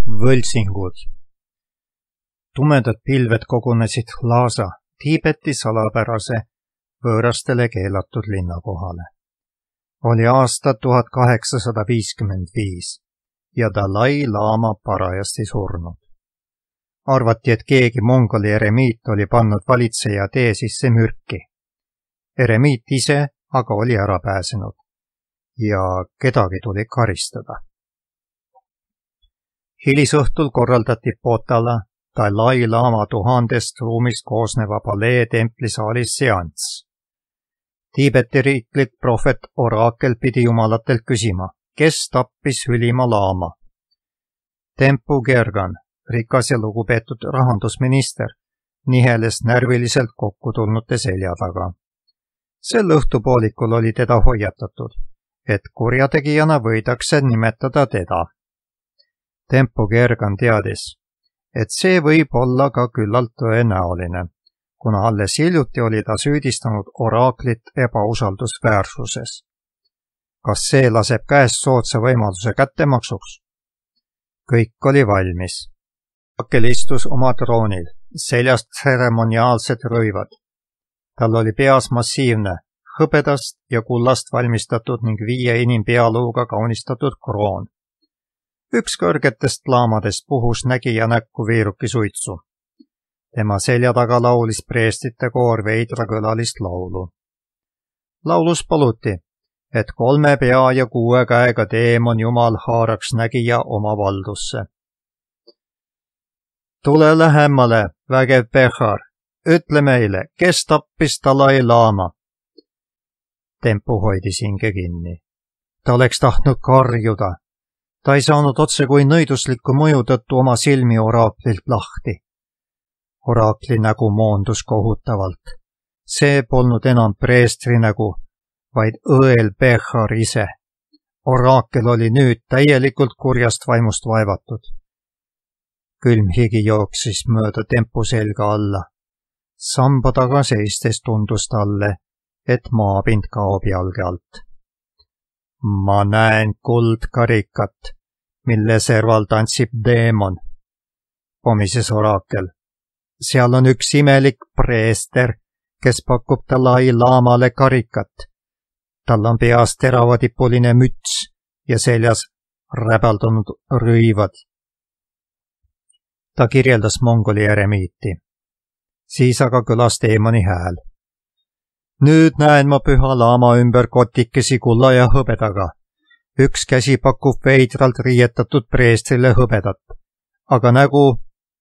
Võltsingud. Tumedad pilved kogunesid Lhasa, Tiibeti salapärase võõrastele keelatud linna kohale. Oli aasta 1855 ja Dalai Lama parajasti surnud. Arvati, et keegi mongoli eremiit oli pannud valitseja tee sisse mürki. Eremiit ise aga oli ära pääsenud ja kedagi tuli karistada. Hilisõhtul korraldati Potala Dalai Lama 1000 ruumist koosneva palee templisaalis seanss. Tiibeti riiklik prohvet Oraakel pidi jumalatelt küsima, kes tappis ülima laama. Tempu Gergan, rikas ja lugupeetud rahandusminister, niheles närviliselt kokku tulnute selja taga. Sel õhtupoolikul oli teda hoiatatud, et kurjategijana võidakse nimetada teda. Tempu Gergan teadis, et see võib olla ka küllalt tõenäoline, kuna alles hiljuti oli ta süüdistanud Oraaklit ebausaldusväärsuses. Kas see laseb käest soodsa võimaluse kättemaksuks? Kõik oli valmis. Oraakel istus oma troonil, seljast tseremoniaalsed rõivad. Tal oli peas massiivne, hõbedast ja kullast valmistatud ning 5 inimpealuuga kaunistatud kroon. Üks kõrgetest laamadest puhus nägija näkku viiruki suitsu. Tema selja taga laulis preestrite koor veidrakõlalist laulu. Laulus paluti, et 3 pea ja 6 käega teemon jumal haaraks nägija oma valdusse. Tule lähemale, vägev Behar, ütle meile, kes tappis Dalai Lama? Tempu hoidis hinge kinni. Ta oleks tahtnud karjuda. Ta ei saanud otse kui nõidusliku mõju tõttu oma silmi Oraaklilt lahti. Oraakli nägu moondus kohutavalt. See polnud enam preestri nägu, vaid õel Behar ise. Oraakel oli nüüd täielikult kurjast vaimust vaevatud. Külm higi jooksis mööda Tempu selga alla. Samba taga seistes tundus talle, et maapind kaob jalge alt. Ma näen kuldkarikat, mille serval tantsib deemon, pomises Oraakel. Seal on üks imelik preester, kes pakub Dalai Lamale karikat. Tal on peas teravatipuline müts ja seljas räbaldunud rõivad. Ta kirjeldas mongoli eremiiti. Siis aga kõlas deemoni hääl. Nüüd näen ma püha laama ümber kotikesi kulla ja hõbedaga. Üks käsi pakub veidralt riietatud preestrile hõbedat, aga nägu...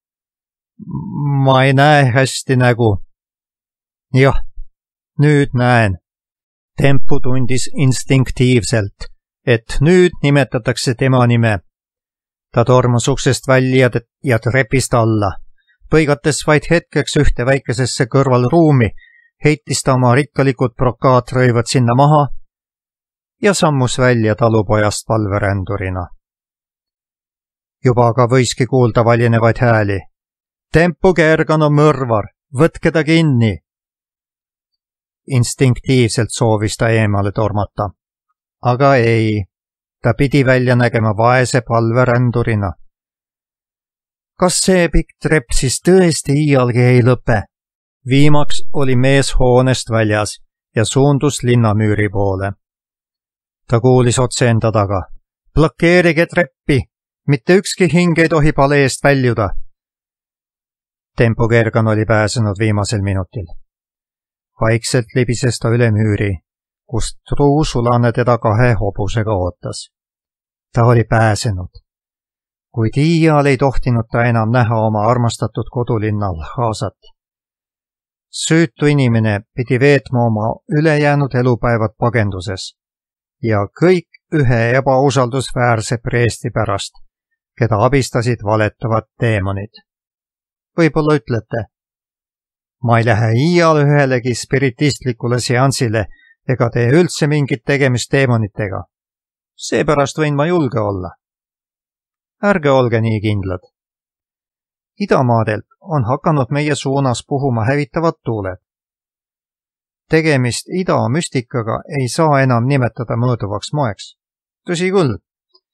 Ma ei näe hästi nägu. Jah, nüüd näen. Tempu tundis instinktiivselt, et nüüd nimetatakse tema nime. Ta tormas uksest välja ja trepist alla. Põigates vaid hetkeks ühte väikesesse kõrvalruumi, heitis ta oma rikkalikud brokaatrõivad sinna maha ja sammus välja talupojast palverändurina. Juba aga võiski kuulda valinevaid hääli. Tempu Gergan on mõrvar, võtke ta kinni! Instinktiivselt soovis ta eemale tormata. Aga ei, ta pidi välja nägema vaese palverändurina. Kas see pikk trepp siis tõesti iialgi ei lõpe? Viimaks oli mees hoonest väljas ja suundus linnamüüri poole. Ta kuulis otse enda taga. Blokeerige treppi, mitte ükski hing ei tohi paleest väljuda. Tempu Gergan oli pääsenud viimasel minutil. Vaikselt libises ta üle müüri, kust truusulane teda 2 hobusega ootas. Ta oli pääsenud, kuid iial ei tohtinud ta enam näha oma armastatud kodulinna Lhasat. Süütu inimene pidi veetma oma ülejäänud elupäevad pagenduses ja kõik ühe ebausaldusväärse preesti pärast, keda abistasid valetavad teemonid. Võib-olla ütlete, ma ei lähe iial ühelegi spiritistlikule seansile ega tee üldse mingit tegemist teemonitega. Seepärast võin ma julge olla. Ärge olge nii kindlad. Idamaadelt on hakanud meie suunas puhuma hävitavad tuuled. Tegemist ida müstikaga ei saa enam nimetada mõõduvaks moeks. Tõsi küll,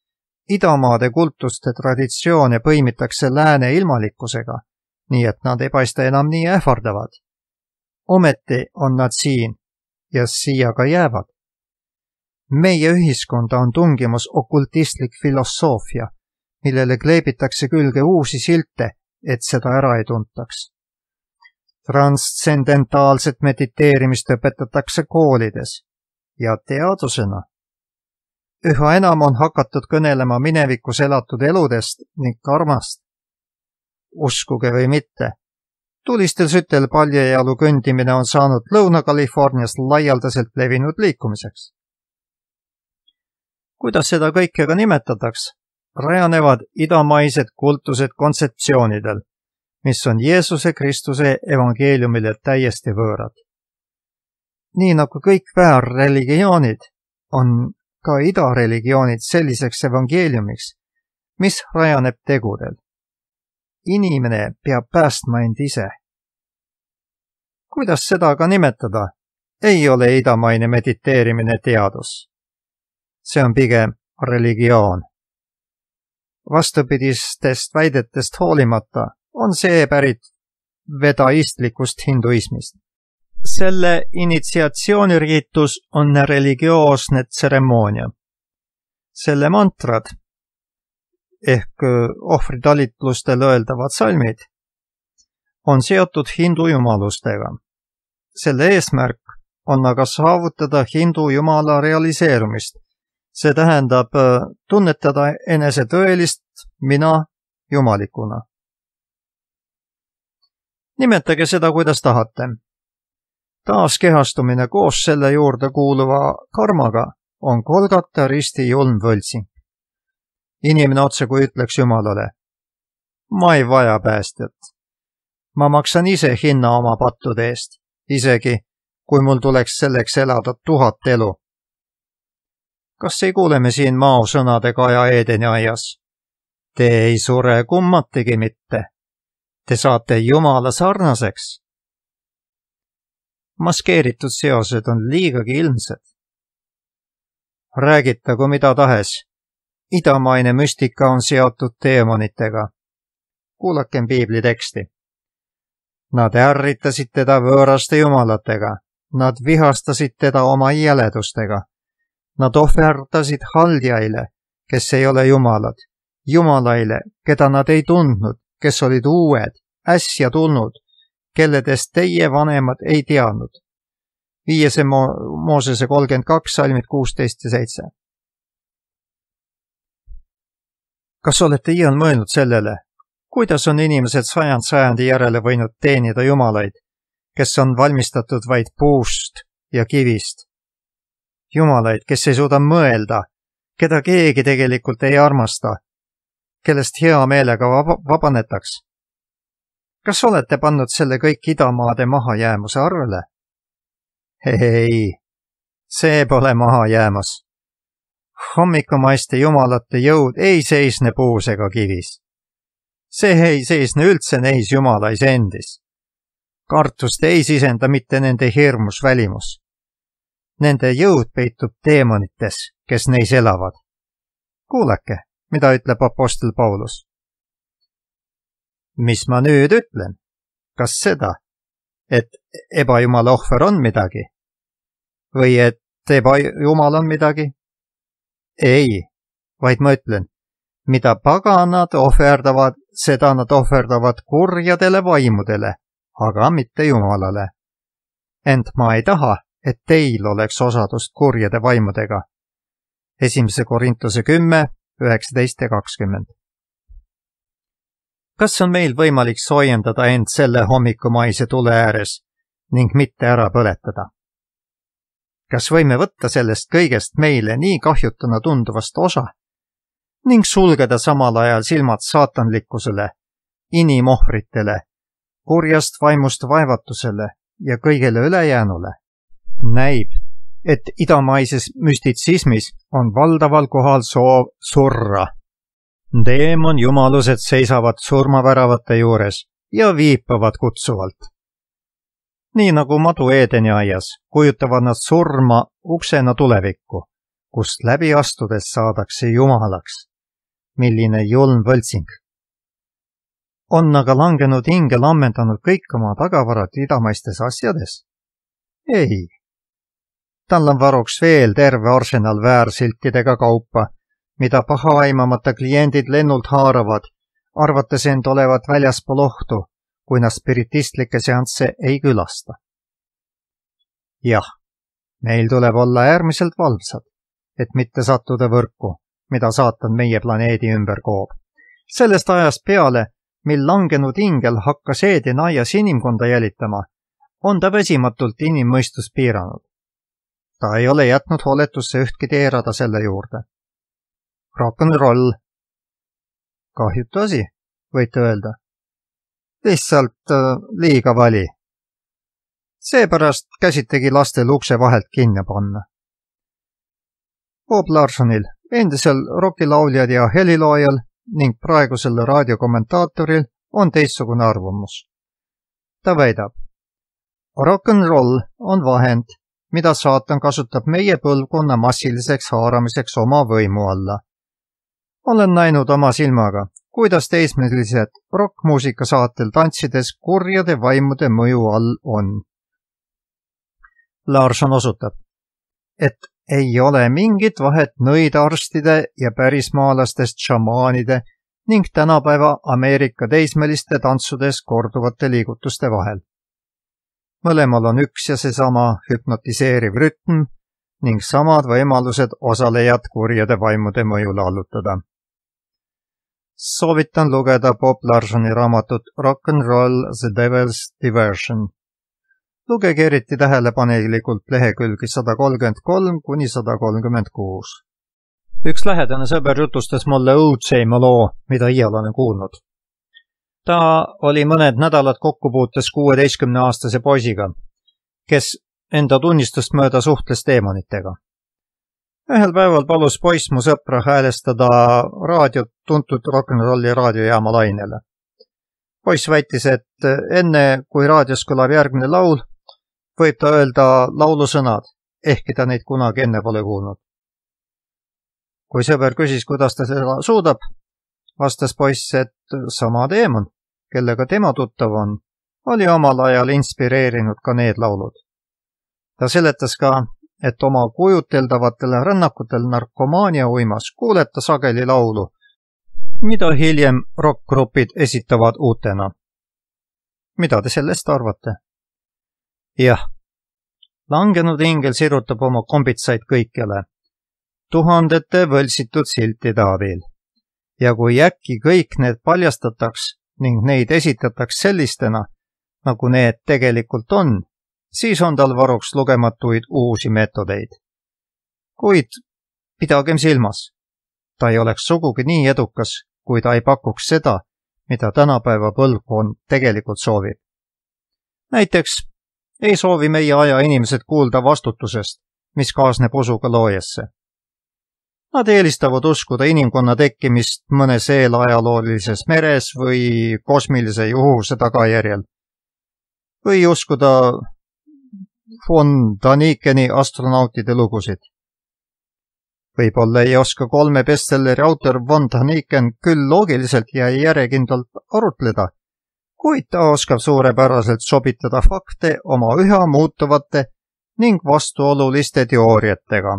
idamaade kultuste traditsioone põimitakse lääne ilmalikkusega, nii et nad ei paista enam nii ähvardavad. Ometi on nad siin ja siia ka jäävad. Meie ühiskonda on tungimas okultistlik filosoofia, millele kleebitakse külge uusi silte, et seda ära ei tuntaks. Transcendentaalset mediteerimist õpetatakse koolides ja teadusena. Üha enam on hakatud kõnelema minevikus elatud eludest ning karmast. Uskuge või mitte, tulistel sütel paljajalu kõndimine on saanud Lõuna-Californias laialdaselt levinud liikumiseks. Kuidas seda kõike ka nimetataks, rajanevad idamaised kultused kontseptsioonidel, mis on Jeesuse Kristuse evangeeliumile täiesti võõrad. Nii nagu kõik väärreligioonid, on ka idareligioonid selliseks evangeeliumiks, mis rajaneb tegudel. Inimene peab päästma end ise. Kuidas seda ka nimetada, ei ole idamaine mediteerimine teadus. See on pigem religioon. Vastupidistest väidetest hoolimata on see pärit vedaistlikust hinduismist. Selle initsiatsiooniriitus on religioosne tseremoonia. Selle mantrad ehk ohvritalitlustel öeldavad salmid on seotud hindu jumalustega. Selle eesmärk on aga saavutada hindu jumala realiseerumist. See tähendab tunnetada enese tõelist mina jumalikuna. Nimetage seda, kuidas tahate. Taaskehastumine koos selle juurde kuuluva karmaga on Golgata risti julm võltsing. Inimene otse kui ütleks Jumalale, ma ei vaja päästjat. Ma maksan ise hinna oma pattude eest, isegi kui mul tuleks selleks elada 1000 elu. Kas ei kuule me siin maosõnade Kaja Eedeni aias? Te ei sure kummategi mitte. Te saate Jumala sarnaseks. Maskeeritud seosed on liigagi ilmsed. Räägitagu mida tahes. Idamaine müstika on seotud teemonitega. Kuulakem piibli teksti. Nad ärritasid teda võõraste jumalatega. Nad vihastasid teda oma jäledustega. Nad ohverdasid haldjaile, kes ei ole jumalad. Jumalaile, keda nad ei tundnud, kes olid uued, äsja tulnud, kelledest teie vanemad ei teadnud. 5. Moosese 32, salmid 16 ja 7. Kas olete iial mõelnud sellele, kuidas on inimesed sajandi järele võinud teenida jumalaid, kes on valmistatud vaid puust ja kivist? Jumalaid, kes ei suuda mõelda, keda keegi tegelikult ei armasta, kellest hea meelega vabanetaks. Kas olete pannud selle kõik idamaade mahajäämuse arvele? Ei, see pole mahajäämus. Hommikumaiste jumalate jõud ei seisne puus ega kivis. See ei seisne üldse neis jumalais endis. Kartust ei sisenda mitte nende hirmus välimus. Nende jõud peitub teemonites, kes neis elavad. Kuulake, mida ütleb apostel Paulus. Mis ma nüüd ütlen? Kas seda, et ebajumala ohver on midagi? Või et ebajumal on midagi? Ei, vaid ma ütlen, mida paganad ohverdavad, seda nad ohverdavad kurjadele vaimudele, aga mitte Jumalale. Ent ma ei taha, et teil oleks osadust kurjade vaimudega. 1. Korintuse 10, 19 ja 20. Kas on meil võimalik soojendada end selle hommikumaise tule ääres ning mitte ära põletada? Kas võime võtta sellest kõigest meile nii kahjutuna tunduvast osa ning sulgeda samal ajal silmad saatanlikkusele, inimohvritele, kurjast vaimust vaevatusele ja kõigele ülejäänule? Näib, et idamaises müstitsismis on valdaval kohal soov surra. Deemon jumalused seisavad surmaväravate juures ja viipavad kutsuvalt. Nii nagu madu Eedeni aias, kujutavad nad surma uksena tulevikku, kust läbi astudes saadakse jumalaks. milline julm võltsing. On aga langenud ingel ammendanud kõik oma tagavarad idamaistes asjades? Ei. Tal on varuks veel terve arsenal väärsiltidega kaupa, mida pahaaimamata kliendid lennult haaravad, arvates end olevat väljaspool ohtu, kui nad spiritistlikke seansse ei külasta. Jah, meil tuleb olla äärmiselt valvsad, et mitte sattuda võrku, mida saatan meie planeedi ümber koob. Sellest ajast peale, mil langenud ingel hakkas Eeden aias inimkonda jälitama, on ta väsimatult inimmõistust piiranud. Ta ei ole jätnud hooletusse ühtki teerada selle juurde. Rock'n'roll. Kahjutu asi, võite öelda. Lihtsalt liiga vali. Seepärast käsitegi lastel ukse vahelt kinni panna. Bob Larsonil, endisel rokilauljad ja heliloojal ning praegusel raadiokommentaatoril on teistsugune arvamus. Ta väidab, rock'n'roll on vahend, mida saatan kasutab meie põlvkonna massiliseks haaramiseks oma võimu alla. Olen näinud oma silmaga, kuidas teismelised rockmuusika saatel tantsides kurjade vaimude mõju all on. Larson osutab, et ei ole mingit vahet nõidaarstide ja pärismaalastest šamaanide ning tänapäeva Ameerika teismeliste tantsudes korduvate liigutuste vahel. Mõlemal on üks ja seesama hüpnotiseeriv rütm ning samad võimalused osalejad kurjade vaimude mõjule allutada. Soovitan lugeda Bob Larsoni raamatut Rock'n'Roll The Devil's Diversion. Lugege eriti tähelepanelikult lehekülgi 133 kuni 136. Üks lähedane sõber jutustas mulle õudseima loo, mida iial olen kuulnud. Ta oli mõned nädalad kokkupuutes 16-aastase poisiga, kes enda tunnistust mööda suhtles teemonitega. Ühel päeval palus poiss mu sõpra häälestada raadiot tuntud rock'n'rolli raadiojaama lainele. Poiss väitis, et enne, kui raadios kõlab järgmine laul, võib ta öelda laulusõnad, ehkki ta neid kunagi enne pole kuulnud. Kui sõber küsis, kuidas ta seda suudab, vastas poiss, et sama teemon, kellega tema tuttav on, oli omal ajal inspireerinud ka need laulud. Ta seletas ka, et oma kujuteldavatele rännakutel narkomaania uimas kuuleta sageli laulu, mida hiljem rockgrupid esitavad uutena. Mida te sellest arvate? Jah, langenud ingel sirutab oma kombitsaid kõikjale, tuhandete võltsitud siltide abil. Ja kui äkki kõik need paljastataks ning neid esitataks sellistena, nagu need tegelikult on, siis on tal varuks lugematuid uusi meetodeid. Kuid pidagem silmas, ta ei oleks sugugi nii edukas, kui ta ei pakuks seda, mida tänapäeva põlvkond tegelikult soovib. Näiteks ei soovi meie aja inimesed kuulda vastutusest, mis kaasneb usuga loojasse. Nad eelistavad uskuda inimkonna tekkimist mõnes eelajaloolises meres või kosmilise juhuse tagajärjel. Või uskuda von Danikeni astronautide lugusid. Võib-olla ei oska 3 bestselleri autor von Daniken küll loogiliselt ja järjekindlalt arutleda, kuid ta oskab suurepäraselt sobitada fakte oma üha muutuvate ning vastuoluliste teooriatega.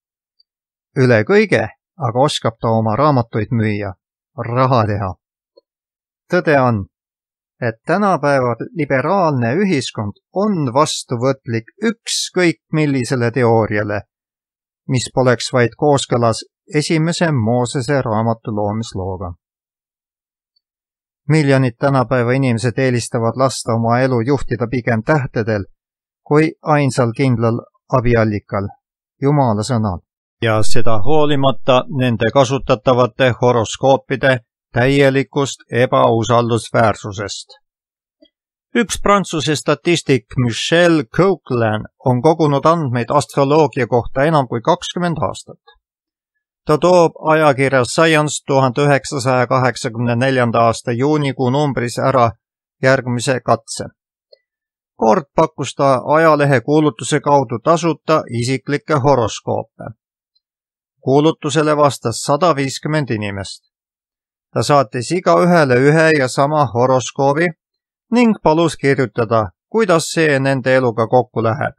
Üle kõige aga oskab ta oma raamatuid müüa, raha teha. Tõde on, et tänapäeva liberaalne ühiskond on vastuvõtlik ükskõik millisele teooriale, mis poleks vaid kooskõlas esimese Moosese raamatu loomislooga. Miljonid tänapäeva inimesed eelistavad lasta oma elu juhtida pigem tähtedel kui ainsal kindlal abiallikal, Jumala sõnal. Ja seda hoolimata nende kasutatavate horoskoopide täielikust ebausaldusväärsusest. Üks Prantsuse statistik Michel Coquelin on kogunud andmeid astroloogia kohta enam kui 20 aastat. Ta toob ajakirja Science 1984. aasta juunikuu numbris ära järgmise katse. Kord pakkus ta ajalehe kuulutuse kaudu tasuta isiklikke horoskoope. Kuulutusele vastas 150 inimest. Ta saatis igaühele ühe ja sama horoskoobi ning palus kirjutada, kuidas see nende eluga kokku läheb.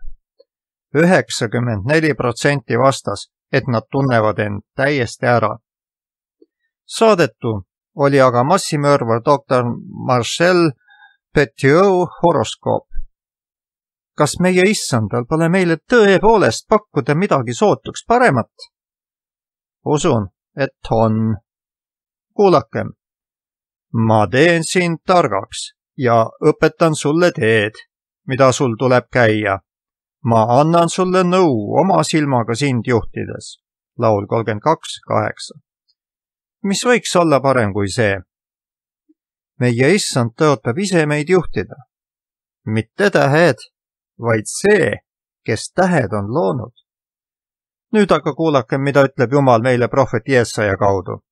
94% vastas, et nad tunnevad end täiesti ära. Saadetu oli aga massimõrvar doktor Marcel Petiot horoskoop. Kas meie issandal pole meile tõepoolest pakkuda midagi sootuks paremat? Usun, et on. Kuulakem. Ma teen sind targaks ja õpetan sulle teed, mida sul tuleb käia. Ma annan sulle nõu oma silmaga sind juhtides. Laul 32:8. Mis võiks olla parem kui see? Meie issand tõotab ise meid juhtida. Mitte tähed, vaid see, kes tähed on loonud. Nüüd aga kuulakem, mida ütleb Jumal meile prohvet Jesaja kaudu.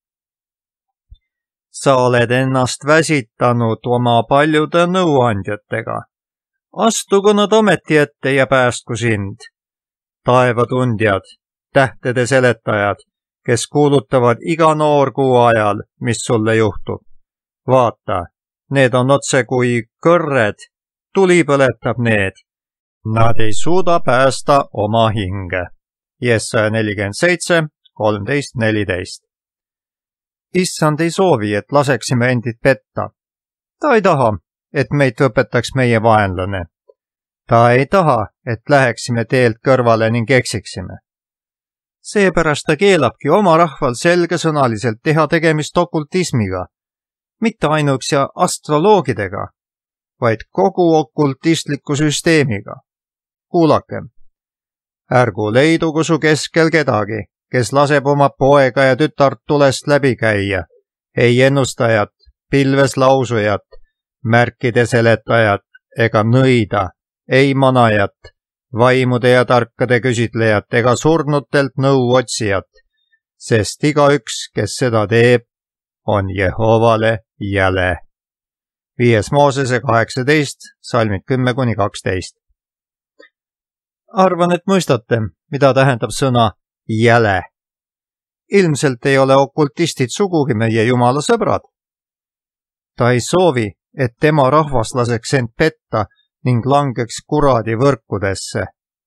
Sa oled ennast väsitanud oma paljude nõuandjatega. Astugu nad ometi ette ja päästku sind. Taevatundjad, tähtede seletajad, kes kuulutavad iga noorkuu ajal, mis sulle juhtub. Vaata, need on otse kui kõrred, tuli põletab need. Nad ei suuda päästa oma hinge. Jesaja 47:13-14. Issand ei soovi, et laseksime endid petta. Ta ei taha, et meid õpetaks meie vaenlane. Ta ei taha, et läheksime teelt kõrvale ning eksiksime. Seepärast ta keelabki oma rahval selgesõnaliselt teha tegemist okultismiga, mitte ainuüksi astroloogidega, vaid kogu okultistliku süsteemiga. Kuulakem. Ärgu leidugu su keskel kedagi, kes laseb oma poega ja tütart tulest läbi käia, ei ennustajat, pilves lausujat, märkide seletajat ega nõida, ei manajat, vaimude ja tarkade küsitlejat ega surnutelt nõu otsijat, sest igaüks, kes seda teeb, on Jehovale jäle. 5. Moosese 18, salmid 10-12. Arvan, et mõistate, mida tähendab sõna jäle. Ilmselt ei ole okultistid sugugi meie Jumala sõbrad. Ta ei soovi, et tema rahvas laseks end petta ning langeks kuradi võrkudesse.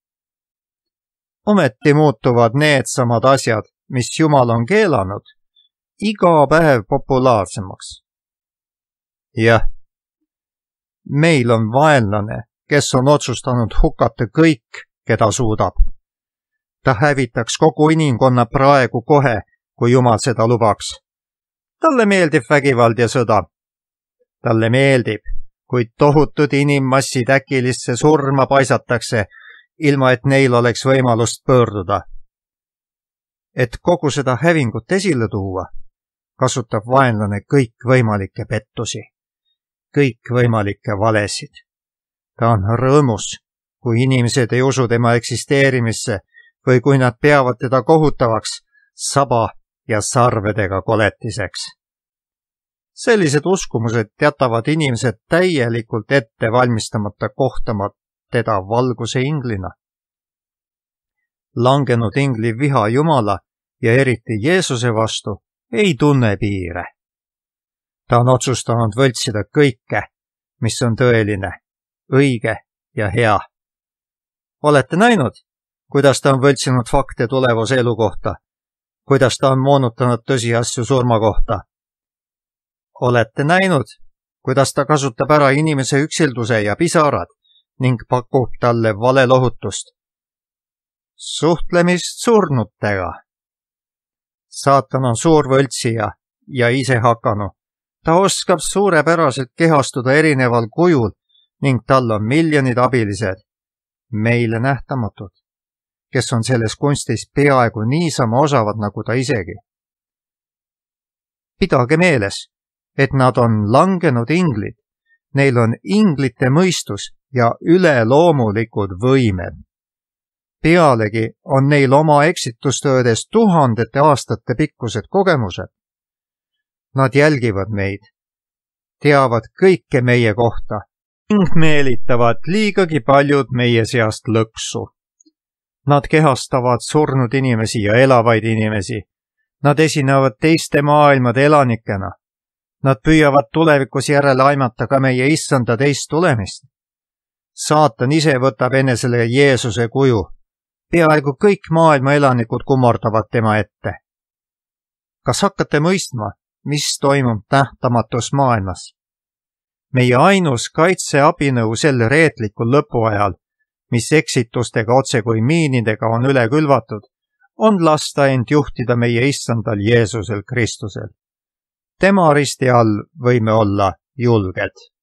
Ometi muutuvad needsamad asjad, mis Jumal on keelanud, iga päev populaarsemaks. Jah, meil on vaenlane, kes on otsustanud hukata kõik, keda suudab. Ta hävitaks kogu inimkonna praegu kohe, kui Jumal seda lubaks. Talle meeldib vägivald ja sõda. Talle meeldib, kui tohutud inimmassid äkilisse surma paisatakse, ilma et neil oleks võimalust pöörduda. Et kogu seda hävingut esile tuua, kasutab vaenlane kõikvõimalikke pettusi, kõikvõimalikke valesid. Ta on rõõmus, kui inimesed ei usu tema eksisteerimisse või kui nad peavad teda kohutavaks saba ja sarvedega koletiseks. Sellised uskumused jätavad inimesed täielikult ette valmistamata kohtama teda valguse inglina. Langenud ingli viha Jumala ja eriti Jeesuse vastu ei tunne piire. Ta on otsustanud võltsida kõike, mis on tõeline, õige ja hea. Olete näinud, kuidas ta on võltsinud fakte tulevase elu kohta, kuidas ta on moonutanud tõsiasju surma kohta? Olete näinud, kuidas ta kasutab ära inimese üksilduse ja pisarad ning pakub talle valelohutust? Suhtlemist surnutega. Saatan on suur võltsija ja ise hakanu. Ta oskab suurepäraselt kehastuda erineval kujul ning tal on miljonid abilised, meile nähtamatud, kes on selles kunstis peaaegu niisama osavad nagu ta isegi. Pidage meeles, et nad on langenud inglid, neil on inglite mõistus ja üleloomulikud võimed. Pealegi on neil oma eksitustöödes tuhandete aastate pikkused kogemused. Nad jälgivad meid, teavad kõike meie kohta ning meelitavad liigagi paljud meie seast lõksu. Nad kehastavad surnud inimesi ja elavaid inimesi. Nad esinevad teiste maailmade elanikena Nad püüavad tulevikus järele aimata ka meie issanda teist tulemist. Saatan ise võtab enesele Jeesuse kuju. Peaaegu kõik maailma elanikud kummardavad tema ette. Kas hakkate mõistma, mis toimub nähtamatus maailmas? Meie ainus kaitseabinõu sel reetlikul lõpuajal, mis eksitustega otse kui miinidega on üle külvatud, on lasta end juhtida meie issandal Jeesusel Kristusel. Tema risti all võime olla julged.